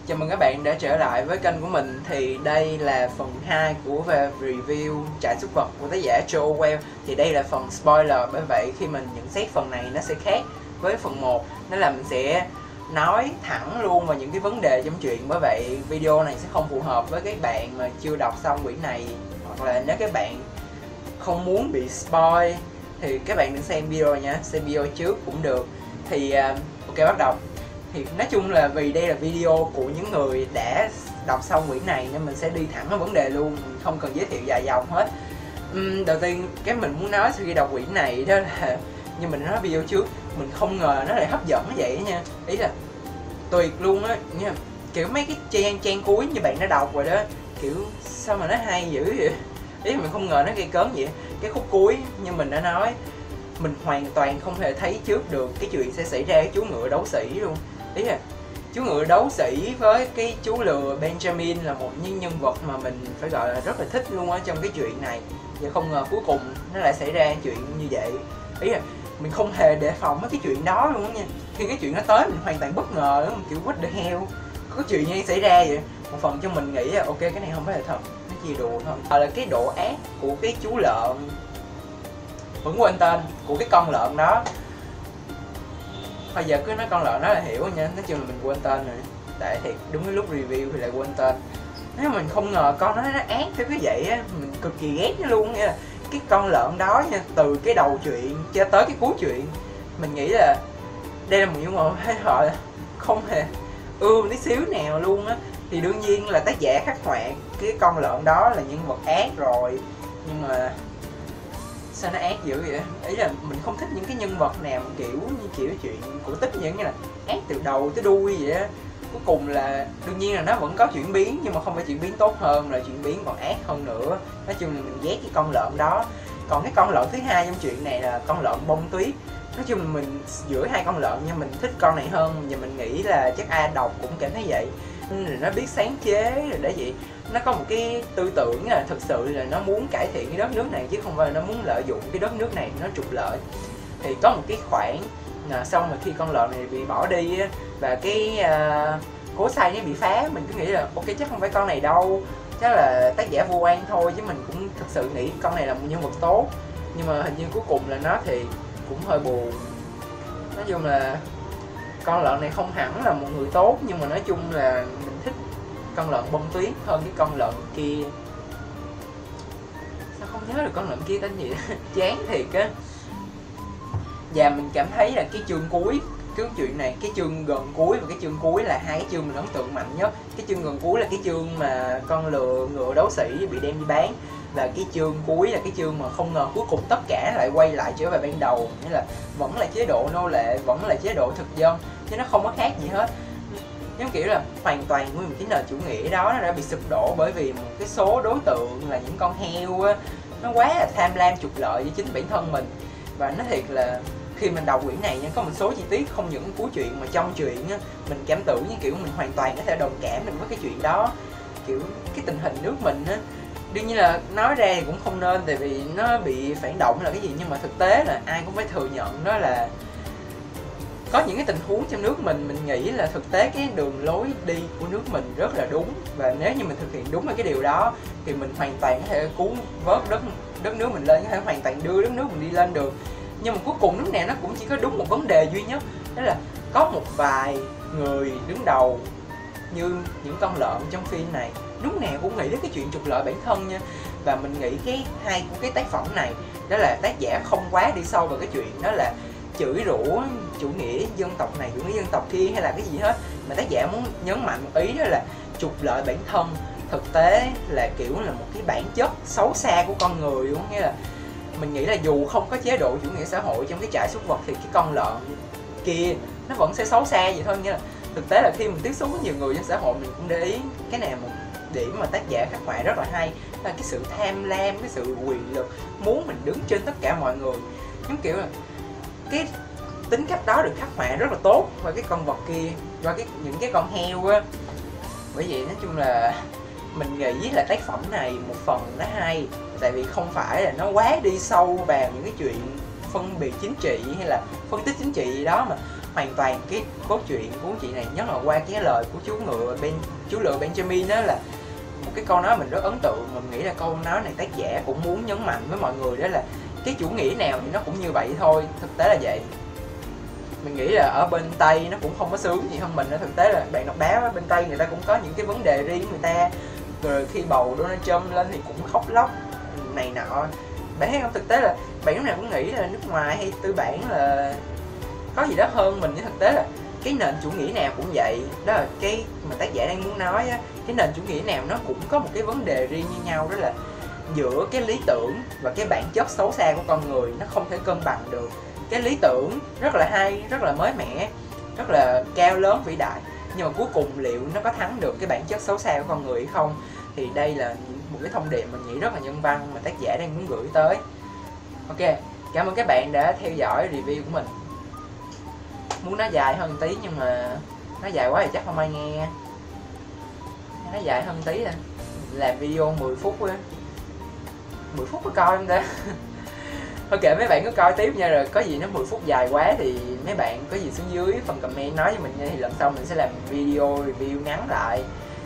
Chào mừng các bạn đã trở lại với kênh của mình. Thì đây là phần 2 của về review Trại súc vật của tác giả Joe Orwell. Thì đây là phần spoiler, bởi vậy khi mình nhận xét phần này nó sẽ khác với phần 1. Đó là mình sẽ nói thẳng luôn vào những cái vấn đề trong truyện. Bởi vậy video này sẽ không phù hợp với các bạn mà chưa đọc xong quyển này, hoặc là nếu các bạn không muốn bị spoil thì các bạn đừng xem video nha, xem video trước cũng được. Thì ok, bắt đầu. Thì nói chung là vì đây là video của những người đã đọc xong quyển này nên mình sẽ đi thẳng vào vấn đề luôn, mình không cần giới thiệu dài dòng hết. Đầu tiên cái mình muốn nói sau khi đọc quyển này đó là, như mình nói video trước, mình không ngờ nó lại hấp dẫn như vậy nha. Ý là tuyệt luôn á nha, kiểu mấy cái trang cuối như bạn đã đọc rồi đó, kiểu sao mà nó hay dữ vậy. Ý là mình không ngờ nó gây cớm vậy. Cái khúc cuối như mình đã nói, mình hoàn toàn không thể thấy trước được cái chuyện sẽ xảy ra cái chú ngựa đấu sĩ luôn. Ý là chú ngựa đấu sĩ với cái chú lừa Benjamin là một những nhân vật mà mình phải gọi là rất là thích luôn á trong cái chuyện này. Và không ngờ cuối cùng nó lại xảy ra chuyện như vậy. Ý là mình không hề đề phòng mấy cái chuyện đó luôn á nha. Khi cái chuyện nó tới mình hoàn toàn bất ngờ lắm, kiểu what the hell, có cái chuyện gì xảy ra vậy. Một phần cho mình nghĩ là ok, cái này không phải là thật, nó chỉ đùa thôi. Là cái độ ác của cái chú lợn, vẫn quên tên của cái con lợn đó. Bây giờ cứ nói con lợn đó là hiểu nha, nói chung là mình quên tên rồi. Tại thiệt đúng cái lúc review thì lại quên tên. Nếu mình không ngờ con nó ác tới cái vậy á, mình cực kỳ ghét nó luôn. Nghĩa là cái con lợn đó nha, từ cái đầu chuyện cho tới cái cuối chuyện, mình nghĩ là đây là một nhân vật hay họ không hề ưa tí xíu nào luôn á. Thì đương nhiên là tác giả khắc họa cái con lợn đó là nhân vật ác rồi, nhưng mà sao nó ác dữ vậy? Ý là mình không thích những cái nhân vật nào kiểu chuyện cổ tích như là ác từ đầu tới đuôi vậy á. Cuối cùng là đương nhiên là nó vẫn có chuyển biến, nhưng mà không phải chuyển biến tốt hơn, là chuyển biến còn ác hơn nữa. Nói chung là mình ghét cái con lợn đó. Còn cái con lợn thứ hai trong chuyện này là con lợn bông tuyết. Nói chung là mình giữa hai con lợn nhưng mình thích con này hơn, và mình nghĩ là chắc ai đọc cũng cảm thấy vậy. Nên nó biết sáng chế rồi để vậy, nó có một cái tư tưởng là thực sự là nó muốn cải thiện cái đất nước này, chứ không phải là nó muốn lợi dụng cái đất nước này nó trục lợi. Thì có một cái khoảng xong mà khi con lợn này bị bỏ đi á, và cái cối xay nó bị phá, mình cứ nghĩ là ok, chắc không phải con này đâu, chắc là tác giả vu oan thôi, chứ mình cũng thực sự nghĩ con này là một nhân vật tốt. Nhưng mà hình như cuối cùng là nó thì cũng hơi buồn. Nói chung là con lợn này không hẳn là một người tốt, nhưng mà nói chung là mình thích con lợn bông tuyết hơn cái con lợn kia. Sao không nhớ được con lợn kia tên gì đó. Chán thiệt á. Và mình cảm thấy là cái chương cuối cái chuyện này, cái chương gần cuối và cái chương cuối là hai cái chương mình ấn tượng mạnh nhất. Cái chương gần cuối là cái chương mà con ngựa đấu sĩ bị đem đi bán, và cái chương cuối là cái chương mà không ngờ cuối cùng tất cả lại quay lại trở về ban đầu, nghĩa là vẫn là chế độ nô lệ, vẫn là chế độ thực dân, chứ nó không có khác gì hết. Giống kiểu là hoàn toàn nguyên một cái nền chủ nghĩa đó nó đã bị sụp đổ bởi vì một cái số đối tượng là những con heo á, nó quá là tham lam trục lợi với chính bản thân mình. Và nói thiệt là khi mình đọc quyển này nha, có một số chi tiết không những cuối chuyện mà trong chuyện á, mình cảm tưởng như kiểu mình hoàn toàn có thể đồng cảm mình với cái chuyện đó. Kiểu cái tình hình nước mình á, đương nhiên là nói ra thì cũng không nên tại vì nó bị phản động là cái gì, nhưng mà thực tế là ai cũng phải thừa nhận đó là có những cái tình huống trong nước mình nghĩ là thực tế cái đường lối đi của nước mình rất là đúng, và nếu như mình thực hiện đúng cái điều đó thì mình hoàn toàn có thể cứu vớt đất nước mình lên, có thể hoàn toàn đưa đất nước mình đi lên được. Nhưng mà cuối cùng lúc nào nó cũng chỉ có đúng một vấn đề duy nhất, đó là có một vài người đứng đầu như những con lợn trong phim này lúc nào cũng nghĩ đến cái chuyện trục lợi bản thân nha. Và mình nghĩ cái hay của cái tác phẩm này đó là tác giả không quá đi sâu vào cái chuyện đó là chửi rủa chủ nghĩa dân tộc này, chủ nghĩa dân tộc kia hay là cái gì hết, mà tác giả muốn nhấn mạnh một ý đó là trục lợi bản thân thực tế là kiểu là một cái bản chất xấu xa của con người luôn. Nghĩa là mình nghĩ là dù không có chế độ chủ nghĩa xã hội trong cái trại súc vật thì cái con lợn kia nó vẫn sẽ xấu xa vậy thôi. Nghĩa là thực tế là khi mình tiếp xúc với nhiều người trong xã hội, mình cũng để ý cái này một điểm mà tác giả khắc họa rất là hay, là cái sự tham lam, cái sự quyền lực, muốn mình đứng trên tất cả mọi người. Giống kiểu là cái tính cách đó được khắc họa rất là tốt qua cái con vật kia, qua những cái con heo á. Bởi vậy nói chung là mình nghĩ là tác phẩm này một phần nó hay tại vì không phải là nó quá đi sâu vào những cái chuyện phân biệt chính trị hay là phân tích chính trị gì đó, mà hoàn toàn cái cốt truyện của cuốn truyện này, nhất là qua cái lời của chú lựa Benjamin đó, là một cái câu nói mình rất ấn tượng. Mình nghĩ là câu nói này tác giả cũng muốn nhấn mạnh với mọi người, đó là cái chủ nghĩa nào thì nó cũng như vậy thôi, thực tế là vậy. Mình nghĩ là ở bên Tây nó cũng không có sướng gì hơn mình nữa. Thực tế là bạn đọc báo bên Tây người ta cũng có những cái vấn đề riêng người ta, rồi khi bầu Donald Trump lên thì cũng khóc lóc này nọ. Bạn thấy không, thực tế là bạn lúc nào cũng nghĩ là nước ngoài hay tư bản là có gì đó hơn mình, nhưng thực tế là cái nền chủ nghĩa nào cũng vậy. Đó là cái mà tác giả đang muốn nói á, cái nền chủ nghĩa nào nó cũng có một cái vấn đề riêng như nhau, đó là giữa cái lý tưởng và cái bản chất xấu xa của con người nó không thể cân bằng được. Cái lý tưởng rất là hay, rất là mới mẻ, rất là cao lớn vĩ đại, nhưng mà cuối cùng liệu nó có thắng được cái bản chất xấu xa của con người hay không? Thì đây là một cái thông điệp mình nghĩ rất là nhân văn mà tác giả đang muốn gửi tới. Ok, cảm ơn các bạn đã theo dõi review của mình. Muốn nó dài hơn tí nhưng mà nó dài quá thì chắc không ai nghe. Nó dài hơn tí là làm video 10 phút á. 10 phút có coi không ta? Ok, mấy bạn cứ coi tiếp nha, rồi có gì nó 10 phút dài quá thì mấy bạn có gì xuống dưới phần comment nói với mình nha, thì lần sau mình sẽ làm video review ngắn lại.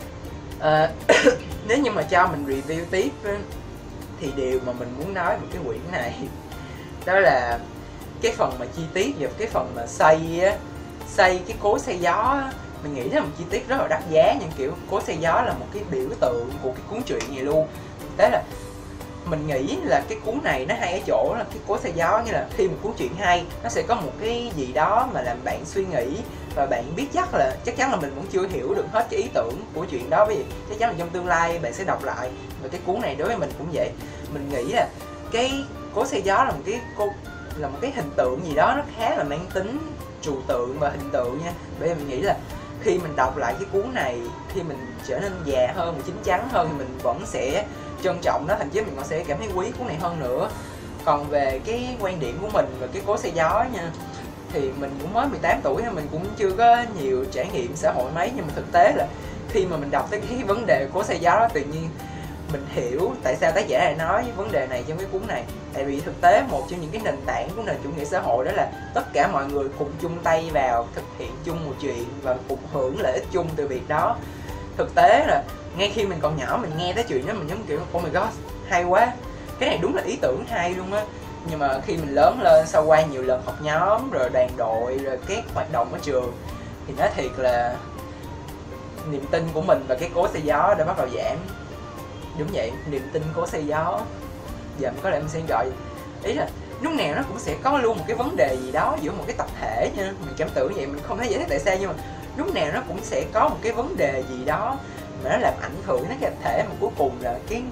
Nếu như mà cho mình review tiếp thì điều mà mình muốn nói về cái quyển này đó là cái phần mà chi tiết và cái phần mà xây cái cối xay gió á. Mình nghĩ đó là một chi tiết rất là đắt giá, nhưng kiểu cối xay gió là một cái biểu tượng của cái cuốn truyện này luôn. Thế là mình nghĩ là cái cuốn này nó hay ở chỗ là cái cối xay gió, như là khi một cuốn truyện hay nó sẽ có một cái gì đó mà làm bạn suy nghĩ, và bạn biết chắc chắn là mình vẫn chưa hiểu được hết cái ý tưởng của chuyện đó, bởi vì chắc chắn là trong tương lai bạn sẽ đọc lại. Và cái cuốn này đối với mình cũng vậy. Mình nghĩ là cái cối xay gió là một cái hình tượng gì đó nó khá là mang tính trừu tượng và hình tượng nha. Bởi vì mình nghĩ là khi mình đọc lại cái cuốn này, khi mình trở nên già hơn, mình chín chắn hơn, thì mình vẫn sẽ trân trọng nó, thậm chí mình còn sẽ cảm thấy quý cuốn này hơn nữa. Còn về cái quan điểm của mình về cái cối xay gió nha, thì mình cũng mới 18 tuổi nên mình cũng chưa có nhiều trải nghiệm xã hội mấy, nhưng mà thực tế là khi mà mình đọc tới cái vấn đề cối xay gió đó, tự nhiên mình hiểu tại sao tác giả lại nói vấn đề này trong cái cuốn này. Tại vì thực tế một trong những cái nền tảng của nền chủ nghĩa xã hội đó là tất cả mọi người cùng chung tay vào thực hiện chung một chuyện và cùng hưởng lợi ích chung từ việc đó. Thực tế là ngay khi mình còn nhỏ mình nghe tới chuyện đó mình giống kiểu oh my god, hay quá, cái này đúng là ý tưởng hay luôn á. Nhưng mà khi mình lớn lên, sau qua nhiều lần học nhóm rồi đoàn đội rồi các hoạt động ở trường, thì nói thiệt là niềm tin của mình và cái cối xay gió đã bắt đầu giảm. Đúng vậy, niềm tin cối xay gió. Giờ có lẽ mình sẽ gọi ý là lúc nào nó cũng sẽ có luôn một cái vấn đề gì đó giữa một cái tập thể nha. Mình cảm tưởng vậy, mình không thấy giải thích tại sao, nhưng mà lúc nào nó cũng sẽ có một cái vấn đề gì đó mà nó làm ảnh hưởng đến cái tập thể, mà cuối cùng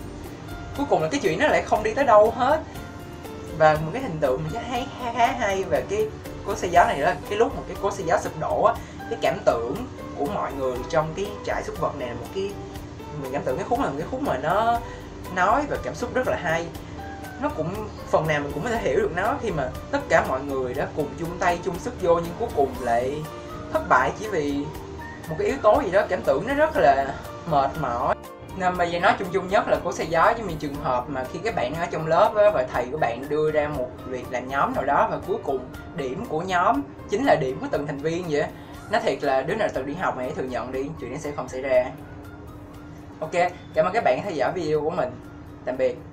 là cái chuyện nó lại không đi tới đâu hết. Và một cái hình tượng mình thấy khá hay về cái cối xay gió này, đó là cái lúc mà cái cối xay gió sụp đổ á, cái cảm tưởng của mọi người trong cái trại súc vật này là một cái, mình cảm tưởng cái khúc là một cái khúc mà nó nói về cảm xúc rất là hay. Nó cũng phần nào mình cũng có thể hiểu được nó, khi mà tất cả mọi người đã cùng chung tay chung sức vô, nhưng cuối cùng lại thất bại chỉ vì một cái yếu tố gì đó, cảm tưởng nó rất là mệt mỏi. Nên bây giờ nói chung nhất là cối xay gió với mình trường hợp mà khi các bạn ở trong lớp á, và thầy của bạn đưa ra một việc làm nhóm nào đó, và cuối cùng điểm của nhóm chính là điểm của từng thành viên vậy. Nói thiệt là đứa nào từng đi học hãy thừa nhận đi, chuyện đó sẽ không xảy ra. Ok, cảm ơn các bạn đã theo dõi video của mình. Tạm biệt.